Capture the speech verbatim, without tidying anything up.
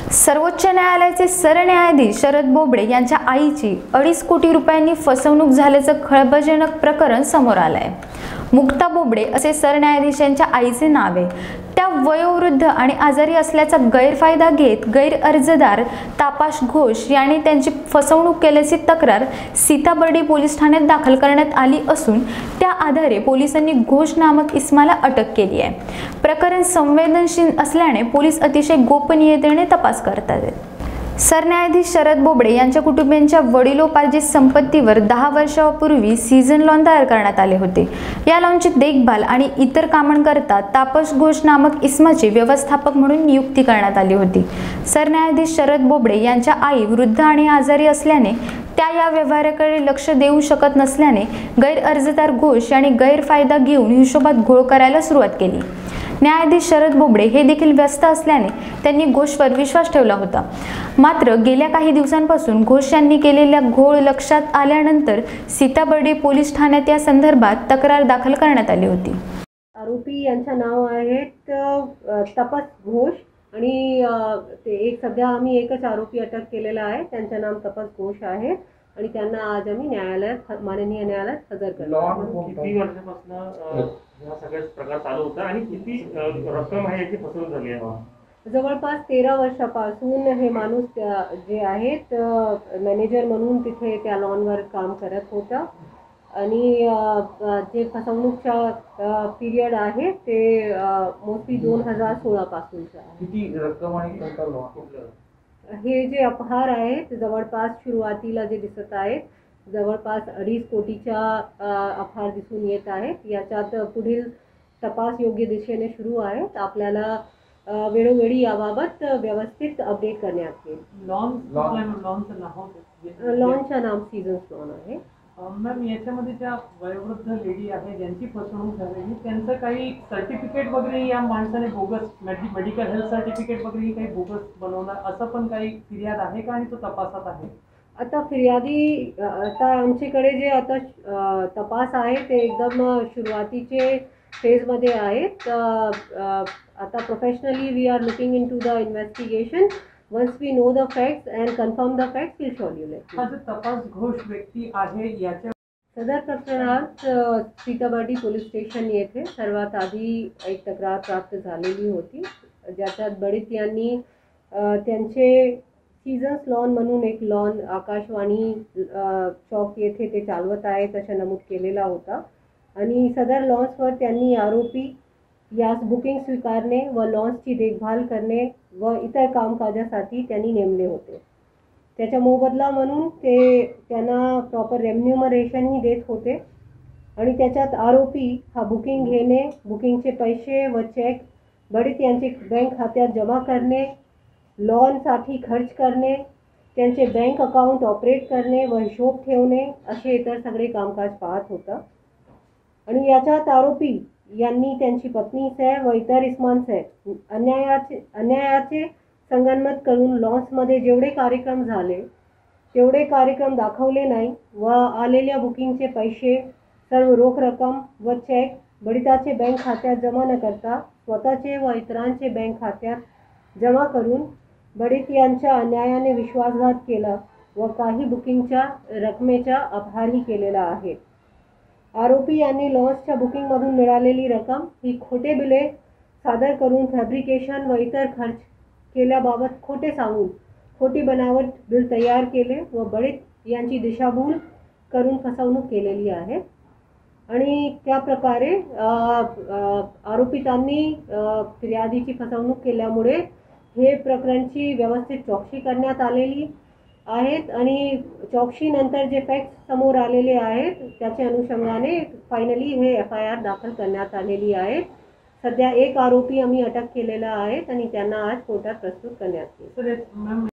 सर्वोच्च न्यायालयाचे सरन्यायाधीश शरद बोबडे यांच्या आईची अडीच कोटी रुपयांनी फसवणूक झाल्याचं खळबळजनक प्रकरण समोर आलं आहे। मुक्ता बोबडे असे सरन्यायाधीशांच्या आईचे नाव आहे। त्या वयोवृद्ध आणि आजारी असल्याचा गैरफायदा घेत गैर अर्जदार तापस घोष यांनी त्यांची फसवणूक केल्याची तक्रार सीताबर्डी पोलीस ठाण्यात दाखल करण्यात आली असून त्या आधारे पोलिसांनी घोष नामक इसमाला अटक केली आहे। प्रकरण संवेदनशील असल्याने पोलीस अतिशय गोपनीयतेने तपास करतात आहेत। सरन्यायाधीश शरद बोबडे यांच्या कुटुंबियांच्या वडिलोपार्जित संपत्तीवर दहा वर्षांपूर्वी सीझन लॉन तयार करण्यात आले होते। या लॉनची देखभाल आणि इतर कामांकरता तापस घोष नामक इसमाची व्यवस्थापक म्हणून नियुक्ती करण्यात आली होती। सरन्यायाधीश शरद बोबडे यांच्या आई वृद्ध आणि आजारी असल्याने त्या या व्यवहाराकडे लक्ष देऊ शकत नसल्याने गैर अर्जदार घोष यांनी गैरफायदा घेऊन हिशोबात घोळ करायला सुरुवात केली। न्यायाधीश शरद बोबडे हे देखील व्यस्त असल्याने त्यांनी घोषवर विश्वास ठेवला होता। मात्र गेल्या काही दिवसांपासून घोष यांनी केलेल्या घोळ लक्षात आल्यानंतर सीताबर्डी पोलीस ठाण्यात या संदर्भात तक्रार दाखल करण्यात आली होती। आरोपी यांचे नाव आहेत तापस घोष आणि ते एक सध्या आम्ही एकच आरोपी अटक केलेला आहे, त्यांचे नाव तापस घोष आहे आणि त्यांना आज आम्ही न्यायालयात माननीय न्यायालयात हजर करतो। किती वर्षापासून हा सगळा प्रकार चालू होता आणि किती रक्कम आहे याची फसवणूक झाली आहे? जवळपास तेरा वर्षापासून हे माणूस जे आहेत मॅनेजर म्हणून तिथे त्या लॉनवर काम करत होता आणि जे फसवणूकचा पिरियड आहे ते मोस्टली दोन हजार सोळा पासूनचा आहे। किती रक्कम आहे? हे जे अपहार आहेत जवळपास सुरुवातीला जे दिसत आहेत जवळपास अडीच कोटीच्या अपहार दिसून येत आहेत। याच्यात पुढील तपास योग्य दिशेने सुरू आहेत। आपल्याला वेळोवेळी याबाबत व्यवस्थित अपडेट करण्यात येईल। लॉनचं नाव सीझन लॉन आहे। मॅम, याच्यामध्ये ज्या वयोवृद्ध लेडी आहे ज्यांची फसवणूक झालेली त्यांचं काही सर्टिफिकेट वगैरे या माणसाने बोगस मेडिकल हेल्थ सर्टिफिकेट वगैरे काही बोगस बनवणार असं पण काही फिर्याद आहे का आणि तो तपासात आहे? आता फिर्यादी आता आमच्याकडे जे आता तपास आहे ते एकदम सुरुवातीचे फेजमध्ये आहेत। आता professionally we are looking into the investigation. Once we know the facts and confirm the facts will show you late. हा जो तपास घोष व्यक्ती आहे याच्या सदर प्रकरणात सीताबर्डी पोलीस स्टेशन येथे सर्वात आधी एक तक्रार प्राप्त झालेली होती, ज्याच्यात बडीत यांनी त्यांचे सीझन्स लॉन म्हणून एक लॉन आकाशवाणी चौक येथे ते चालवत आहेत असं नमूद केलेला होता आणि सदर लॉन्सवर त्यांनी आरोपी यास बुकिंग स्वीकारणे व लॉन्सची देखभाल करणे व इतर कामकाजासाठी त्यांनी नेमले होते। त्याच्या मोबदला म्हणून ते त्यांना प्रॉपर रेम्युनरेशनही देत होते आणि त्याच्यात आरोपी हा बुकिंग घेणे, बुकिंगचे पैसे व चेक बडीत यांचे बँक खात्यात जमा करणे, लॉनसाठी खर्च करणे, त्यांचे बँक अकाउंट ऑपरेट करणे व हिशोब ठेवणे असे इतर सगळे कामकाज पाहत होता। आणि याच्यात आरोपी यांनी त्यांची पत्नीसह व इतर इस्मांसह अन्यायाचे अन्यायाचे संगनमत करून लॉन्समध्ये जेवढे कार्यक्रम झाले तेवढे कार्यक्रम दाखवले नाही व आलेल्या बुकिंगचे पैसे सर्व रोख रक्कम व चेक बडिताचे बँक खात्यात जमा न करता स्वतःचे व इतरांचे बँक खात्यात जमा करून बडीत यांच्या अन्यायाने विश्वासघात केला व काही बुकिंगच्या रकमेचा अपहारही केलेला आहे। आरोपी यांनी लॉन्सच्या बुकिंगमधून मिळालेली रक्कम ही खोटे बिले सादर करून फॅब्रिकेशन व इतर खर्च केल्याबाबत खोटे सांगून खोटी बनावट बिल तयार केले व बडीत यांची दिशाभूल करून फसवणूक केलेली आहे। आणि त्या प्रकारे आरोपितांनी फिर्यादीची फसवणूक केल्यामुळे हे प्रकरणची व्यवस्थित चौकशी करण्यात आलेली आहेत आणि चौकशीनंतर जे फॅक्ट्स समोर आलेले आहेत त्याच्या अनुषंगाने फायनली हे एफ आय आर दाखल करण्यात आलेली आहे। सध्या एक आरोपी आम्ही अटक केलेला आहे आणि त्यांना आज कोर्टात प्रस्तुत करण्यात येईल।